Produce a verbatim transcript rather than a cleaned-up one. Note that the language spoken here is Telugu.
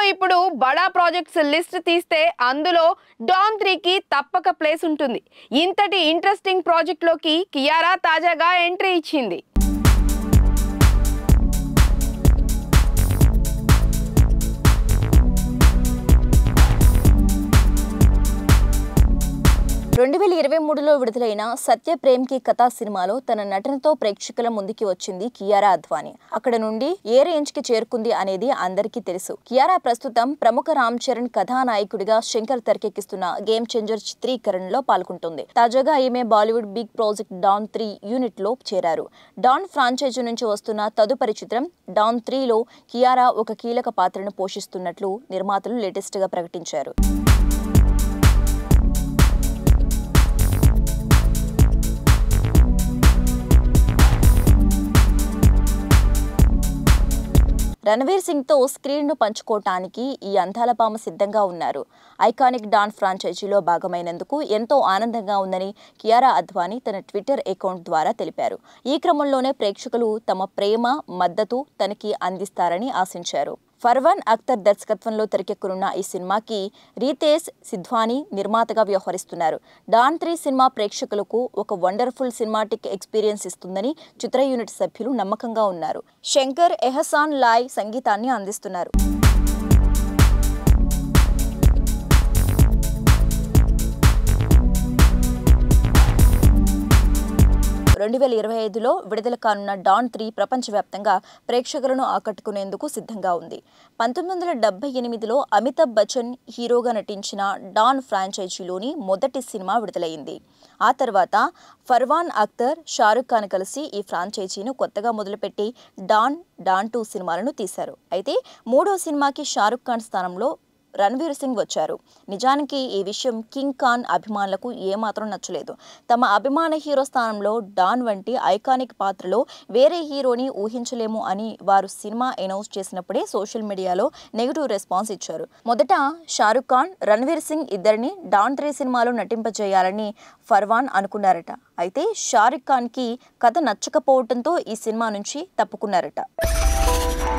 ఇప్పుడు బడా ప్రాజెక్ట్స్ లిస్ట్ తీస్తే అందులో డాన్ త్రీ కి తప్పక ప్లేస్ ఉంటుంది. ఇంతటి ఇంట్రెస్టింగ్ ప్రాజెక్ట్ లోకి కియారా తాజాగా ఎంట్రీ ఇచ్చింది. రెండు వేల ఇరవై మూడులో విడుదలైన సత్య ప్రేమ్ కి కథా సినిమాలో తన నటనతో ప్రేక్షకుల ముందుకి వచ్చింది కియారా అద్వానీ. అక్కడ నుండి ఏ రేంజ్ కి చేరుకుంది అనేది అందరికీ తెలుసు. కియారా ప్రస్తుతం ప్రముఖ రామ్ చరణ్ కథానాయకుడిగా శంకర్ తెరకెక్కిస్తున్న గేమ్ చేంజర్ చిత్రీకరణలో పాల్గొంటుంది. తాజాగా ఈమె Bollywood big project Don three unit లో చేరారు. డాన్ ఫ్రాంచైజీ నుంచి వస్తున్న తదుపరి చిత్రం డాన్ త్రీలో కియారా ఒక కీలక పాత్రను పోషిస్తున్నట్లు నిర్మాతలు లేటెస్ట్ గా ప్రకటించారు. రణవీర్ సింగ్ తో స్క్రీన్ ను పంచుకోవటానికి ఈ అందాల భామ సిద్ధంగా ఉన్నారు. ఐకానిక్ డాన్ ఫ్రాంచైజీలో భాగమైనందుకు ఎంతో ఆనందంగా ఉందని కియారా అద్వానీ తన ట్విట్టర్ అకౌంట్ ద్వారా తెలిపారు. ఈ క్రమంలోనే ప్రేక్షకులు తమ ప్రేమ, మద్దతు తనకి అందిస్తారని ఆశించారు. ఫర్వాన్ అఖ్తర్ దర్శకత్వంలో తెరకెక్కనున్న ఈ సినిమాకి రితేష్ సిద్వానీ నిర్మాతగా వ్యవహరిస్తున్నారు. డాన్ త్రీ సినిమా ప్రేక్షకులకు ఒక వండర్ఫుల్ సినిమాటిక్ ఎక్స్పీరియన్స్ ఇస్తుందని చిత్ర యూనిట్ సభ్యులు నమ్మకంగా ఉన్నారు. శంకర్ ఎహసాన్ లాయ్ సంగీతాన్ని అందిస్తున్నారు. రెండు వేల ఇరవై ఐదులో విడుదల కానున్న డాన్ త్రీ ప్రపంచవ్యాప్తంగా ప్రేక్షకులను ఆకట్టుకునేందుకు సిద్ధంగా ఉంది. పంతొమ్మిది వందల డెబ్బై ఎనిమిదిలో అమితాబ్ బచ్చన్ హీరోగా నటించిన డాన్ ఫ్రాంచైజీలోని మొదటి సినిమా విడుదలైంది. ఆ తర్వాత ఫర్వాన్ అఖ్తర్, షారుఖ్ ఖాన్ కలిసి ఈ ఫ్రాంచైజీని కొత్తగా మొదలుపెట్టి డాన్, డాన్ టూ సినిమాలను తీశారు. అయితే మూడో సినిమాకి షారుఖ్ ఖాన్ స్థానంలో రణవీర్ సింగ్ వచ్చారు. నిజానికి ఈ విషయం కింగ్ ఖాన్ అభిమానులకు ఏమాత్రం నచ్చలేదు. తమ అభిమాన హీరో స్థానంలో డాన్ వంటి ఐకానిక్ పాత్రలో వేరే హీరోని ఊహించలేము అని వారు సినిమా అనౌన్స్ చేసినప్పుడే సోషల్ మీడియాలో నెగిటివ్ రెస్పాన్స్ ఇచ్చారు. మొదట షారుఖ్ ఖాన్, రణవీర్ సింగ్ ఇద్దరిని డాన్ త్రీ సినిమాలో నటింపజేయాలని ఫర్వాన్ అనుకున్నారట. అయితే షారుఖ్ ఖాన్ కి కథ నచ్చకపోవడంతో ఈ సినిమా నుంచి తప్పుకున్నారట.